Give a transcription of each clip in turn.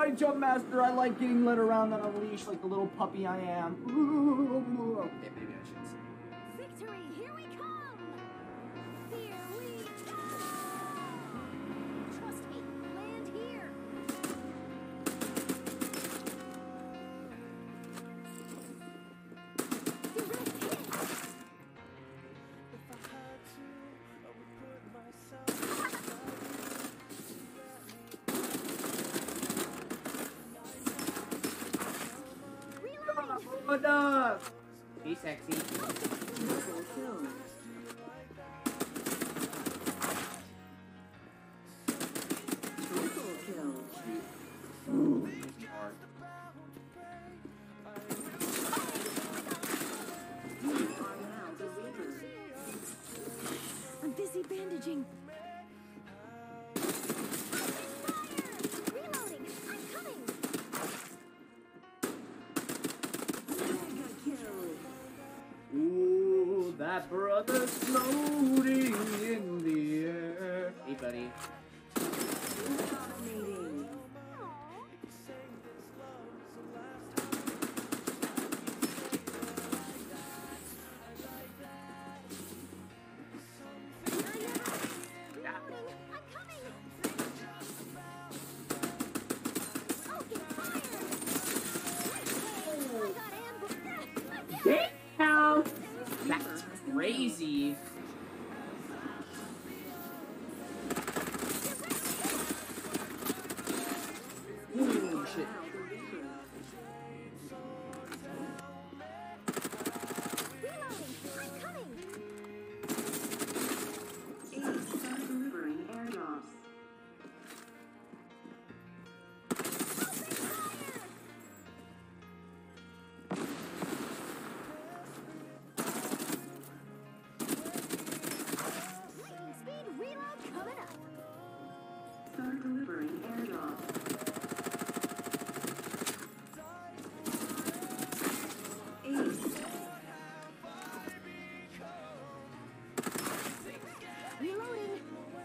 right, Jump Master. I like getting led around on a leash like the little puppy I am. Okay, maybe I should say. Victory, here we come! Here we go! Trust me, land here! Direct hit! If I had to, I would put myself What up? Be sexy. Triple kill. Triple kill. Ooh. You are now the leader. I'm busy bandaging. Reloading! I'm coming! Mega kill. Ooh, that brother's floating in the air. Hey, buddy. Dominating. Reloading! I'm coming! Open fire! I got ambushed! Damn! That's crazy. Ooh, shit. Now the leader. Reloading! I'm coming! Ace start delivering airdrops. Lightning speed reload coming up! Start delivering airdrops. Ace. Reloading!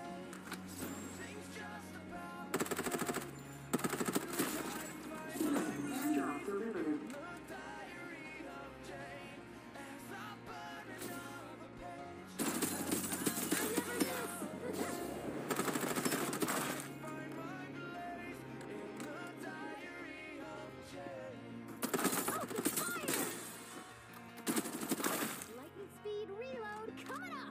Airdrop delivered. Open fire! Lightning speed reload coming up!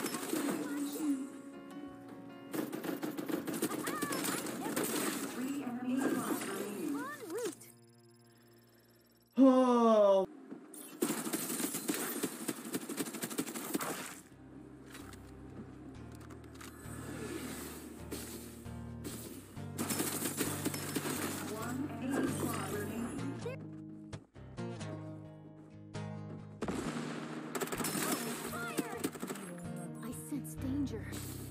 Three enemy squads remaining. En route! Oh. One enemy squad remaining. Open fire! I sense danger.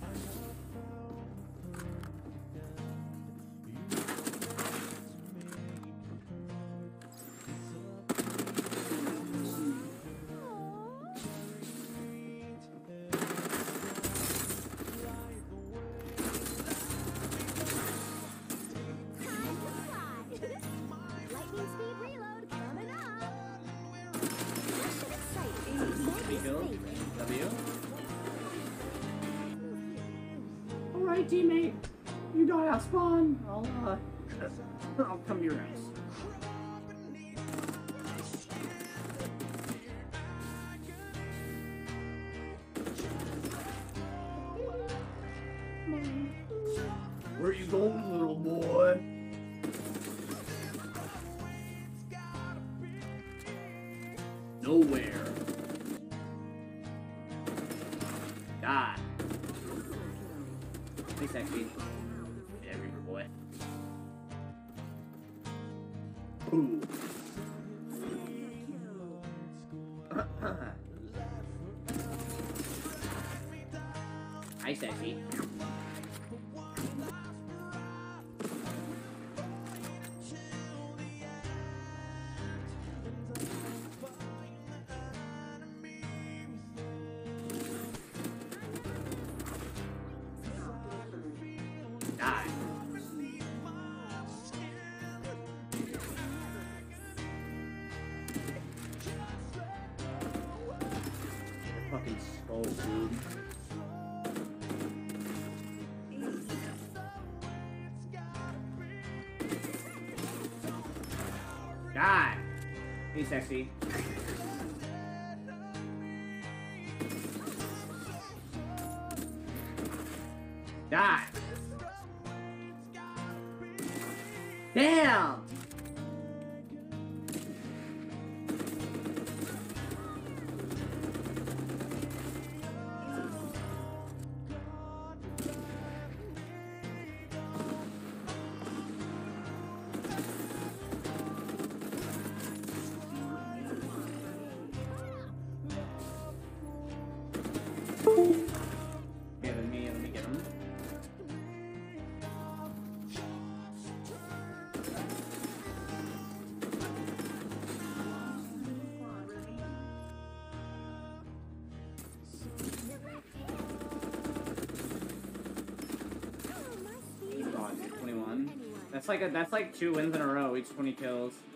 Time to fly! Lightning speed reload coming up! Mission exciting! Be cool. Safe. W. Alright, teammate. You die at spawn. I'll come to your house. Where you going, little boy? Nowhere. Die. Be sexy. Yeah, Reaper boy. Ooh. Hi, sexy. Die. fucking skull, dude. Die! Be sexy. Die! Damn! Okay, let me get him. God, dude, 21. That's like 2 wins in a row, each 20 kills.